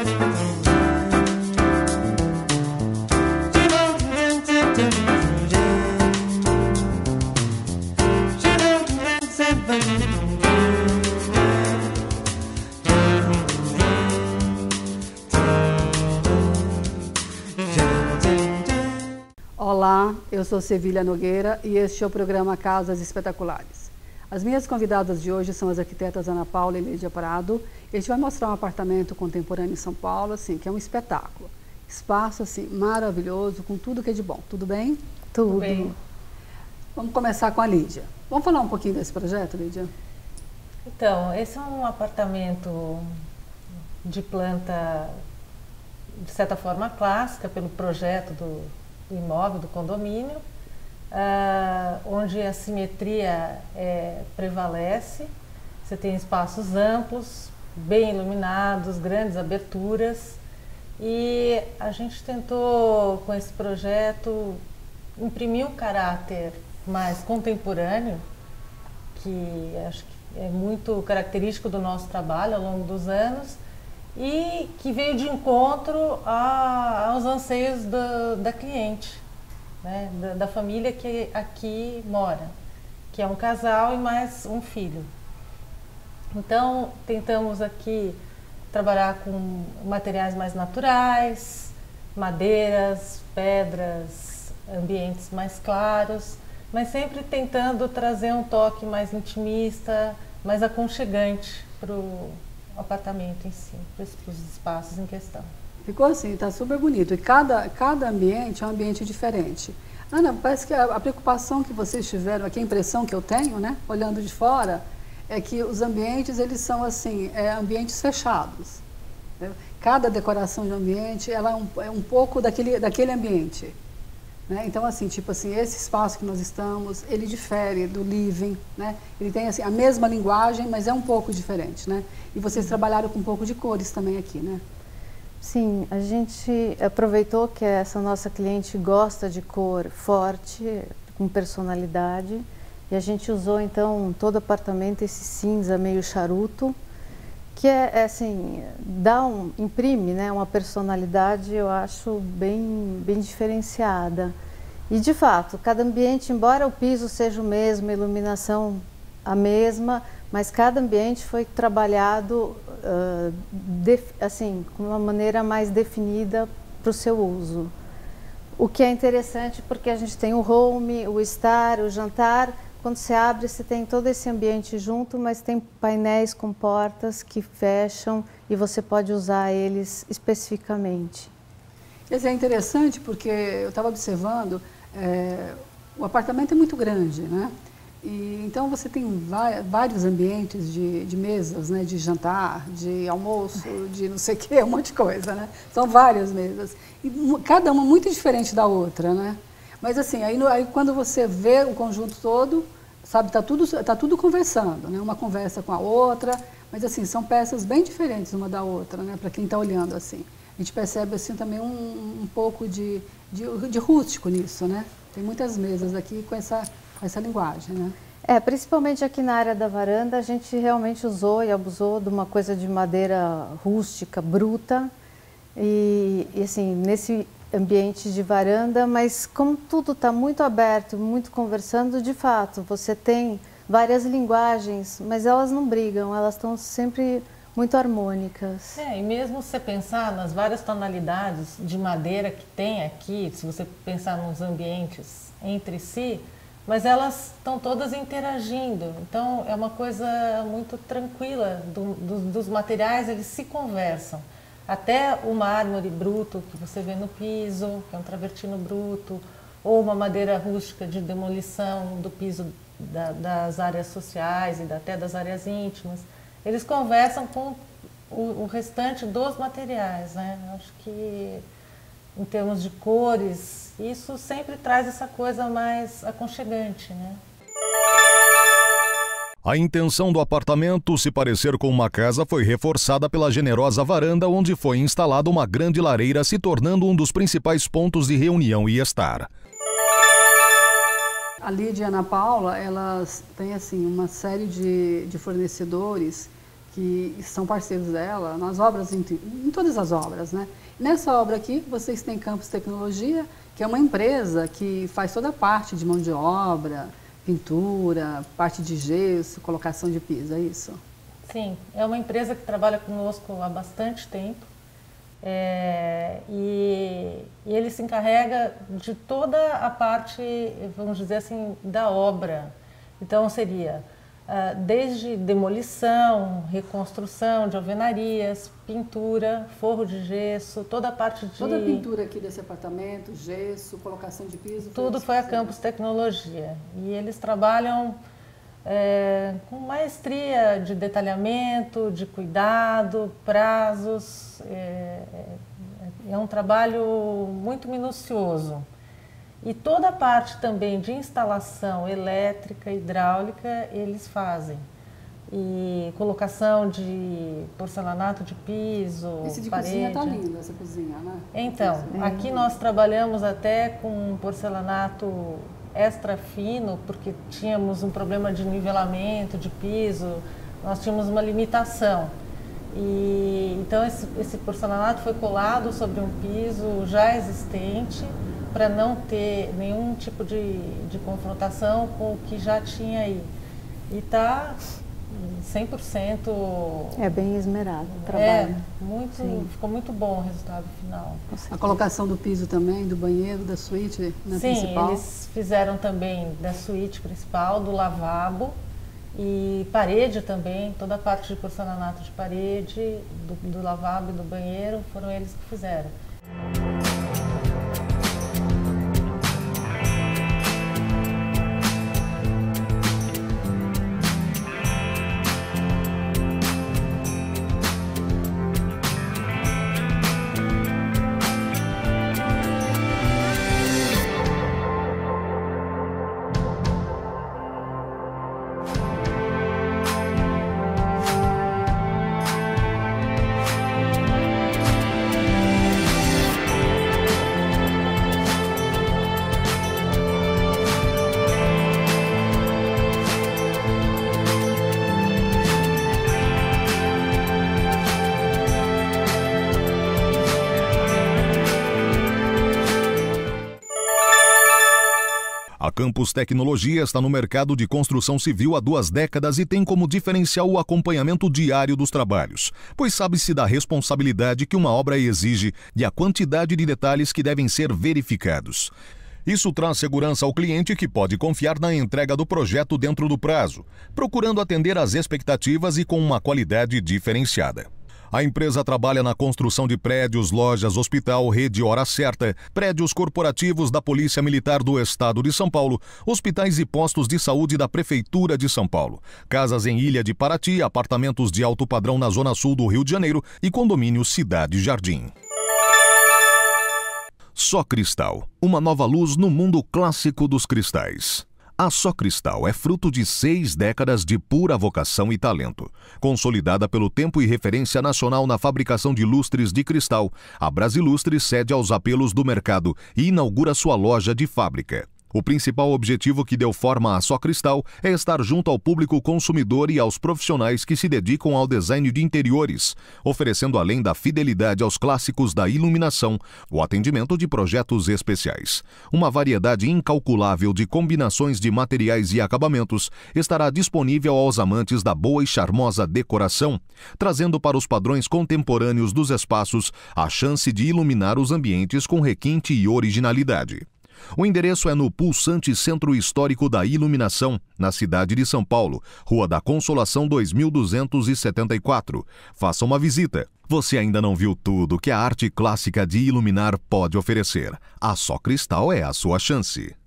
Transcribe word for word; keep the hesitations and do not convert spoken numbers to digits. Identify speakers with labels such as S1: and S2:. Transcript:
S1: Olá, eu sou Sevilha Nogueira e este é o programa Casas Espetaculares. As minhas convidadas de hoje são as arquitetas Ana Paula e Lídia Prado. A gente vai mostrar um apartamento contemporâneo em São Paulo, assim, que é um espetáculo. Espaço assim, maravilhoso, com tudo que é de bom. Tudo bem?
S2: Tudo. Tudo bem.
S1: Vamos começar com a Lídia. Vamos falar um pouquinho desse projeto, Lídia?
S2: Então, esse é um apartamento de planta, de certa forma, clássica, pelo projeto do, do imóvel, do condomínio, uh, onde a simetria é, prevalece. Você tem espaços amplos, bem iluminados, grandes aberturas. E a gente tentou, com esse projeto, imprimir um caráter mais contemporâneo, que acho que é muito característico do nosso trabalho ao longo dos anos, e que veio de encontro a, aos anseios do, da cliente, né? da, da família que aqui mora, que é um casal e mais um filho. Então, tentamos aqui trabalhar com materiais mais naturais, madeiras, pedras, ambientes mais claros, mas sempre tentando trazer um toque mais intimista, mais aconchegante para o apartamento em si, para os espaços em questão.
S1: Ficou assim, está super bonito. E cada, cada ambiente é um ambiente diferente. Ana, parece que a, a preocupação que vocês tiveram aqui, a impressão que eu tenho, né, olhando de fora, é que os ambientes, eles são assim, é, ambientes fechados. Né? Cada decoração de ambiente, ela é um, é um pouco daquele, daquele ambiente. Né? Então, assim, tipo assim, esse espaço que nós estamos, ele difere do living, né? Ele tem assim, a mesma linguagem, mas é um pouco diferente, né? E vocês trabalharam com um pouco de cores também aqui, né?
S3: Sim, a gente aproveitou que essa nossa cliente gosta de cor forte, com personalidade, e a gente usou então todo o apartamento esse cinza meio charuto, que é, é assim, dá um, imprime, né, uma personalidade, eu acho, bem, bem diferenciada. E de fato, cada ambiente, embora o piso seja o mesmo, a iluminação a mesma, mas cada ambiente foi trabalhado uh, def, assim, com uma maneira mais definida para o seu uso. O que é interessante porque a gente tem o home, o estar, o jantar. Quando você abre, você tem todo esse ambiente junto, mas tem painéis com portas que fecham e você pode usar eles especificamente.
S1: Isso é interessante porque eu estava observando, é, o apartamento é muito grande, né? E, então você tem vários ambientes de, de mesas, né? De jantar, de almoço, de não sei o que, um monte de coisa, né? São várias mesas, e cada uma muito diferente da outra, né? Mas assim, aí, no, aí quando você vê o conjunto todo, sabe, está tudo, tá tudo conversando, né? Uma conversa com a outra, mas assim, são peças bem diferentes uma da outra, né? Para quem está olhando assim. A gente percebe assim também um, um pouco de, de, de rústico nisso, né? Tem muitas mesas aqui com essa, com essa linguagem, né?
S3: É, principalmente aqui na área da varanda, a gente realmente usou e abusou de uma coisa de madeira rústica, bruta, e, e assim, nesse ambiente de varanda, mas como tudo está muito aberto, muito conversando, de fato, você tem várias linguagens, mas elas não brigam, elas estão sempre muito harmônicas.
S2: É, e mesmo você pensar nas várias tonalidades de madeira que tem aqui, se você pensar nos ambientes entre si, mas elas estão todas interagindo, então é uma coisa muito tranquila, do, do, dos materiais, eles se conversam. Até o mármore bruto que você vê no piso, que é um travertino bruto, ou uma madeira rústica de demolição do piso da, das áreas sociais e até das áreas íntimas, eles conversam com o, o restante dos materiais, né? Acho que em termos de cores, isso sempre traz essa coisa mais aconchegante, né?
S4: A intenção do apartamento se parecer com uma casa foi reforçada pela generosa varanda onde foi instalada uma grande lareira, se tornando um dos principais pontos de reunião e estar.
S1: A Lídia e a Ana Paula, elas têm assim, uma série de, de fornecedores que são parceiros dela nas obras, em, em todas as obras, né? Nessa obra aqui, vocês têm Campus Tecnologia, que é uma empresa que faz toda a parte de mão de obra, pintura, parte de gesso, colocação de piso, é isso?
S2: Sim, é uma empresa que trabalha conosco há bastante tempo. É, e, e ele se encarrega de toda a parte, vamos dizer assim, da obra. Então seria uh, desde demolição, reconstrução de alvenarias, pintura, forro de gesso, toda a parte de...
S1: Toda a pintura aqui desse apartamento, gesso, colocação de piso...
S2: Tudo foi a Campus Tecnologia. E eles trabalham é, com maestria de detalhamento, de cuidado, prazos. É, é um trabalho muito minucioso. E toda a parte também de instalação elétrica, hidráulica, eles fazem. E colocação de porcelanato de piso,
S1: Esse de
S2: parede.
S1: cozinha tá lindo, essa cozinha, né?
S2: Então, aqui nós trabalhamos até com porcelanato extra fino, porque tínhamos um problema de nivelamento de piso, nós tínhamos uma limitação. E então esse, esse porcelanato foi colado sobre um piso já existente, para não ter nenhum tipo de, de confrontação com o que já tinha aí. E está cem por cento...
S3: É bem esmerado o trabalho.
S2: É, muito, ficou muito bom o resultado final.
S1: A colocação do piso também, do banheiro, da suíte na
S2: Sim,
S1: principal?
S2: eles fizeram também da suíte principal, do lavabo e parede também, toda a parte de porcelanato de parede, do, do lavabo e do banheiro, foram eles que fizeram.
S4: A Campus Tecnologia está no mercado de construção civil há duas décadas e tem como diferencial o acompanhamento diário dos trabalhos, pois sabe-se da responsabilidade que uma obra exige e a quantidade de detalhes que devem ser verificados. Isso traz segurança ao cliente, que pode confiar na entrega do projeto dentro do prazo, procurando atender às expectativas e com uma qualidade diferenciada. A empresa trabalha na construção de prédios, lojas, hospital, rede Hora Certa, prédios corporativos da Polícia Militar do Estado de São Paulo, hospitais e postos de saúde da Prefeitura de São Paulo, casas em Ilha de Paraty, apartamentos de alto padrão na Zona Sul do Rio de Janeiro e condomínio Cidade Jardim. Só Cristal, uma nova luz no mundo clássico dos cristais. A Só Cristal é fruto de seis décadas de pura vocação e talento. Consolidada pelo tempo e referência nacional na fabricação de lustres de cristal, a Brasilustre cede aos apelos do mercado e inaugura sua loja de fábrica. O principal objetivo que deu forma a Só Cristal é estar junto ao público consumidor e aos profissionais que se dedicam ao design de interiores, oferecendo, além da fidelidade aos clássicos da iluminação, o atendimento de projetos especiais. Uma variedade incalculável de combinações de materiais e acabamentos estará disponível aos amantes da boa e charmosa decoração, trazendo para os padrões contemporâneos dos espaços a chance de iluminar os ambientes com requinte e originalidade. O endereço é no pulsante Centro Histórico da Iluminação, na cidade de São Paulo, Rua da Consolação dois mil duzentos e setenta e quatro. Faça uma visita. Você ainda não viu tudo que a arte clássica de iluminar pode oferecer. A Só Cristal é a sua chance.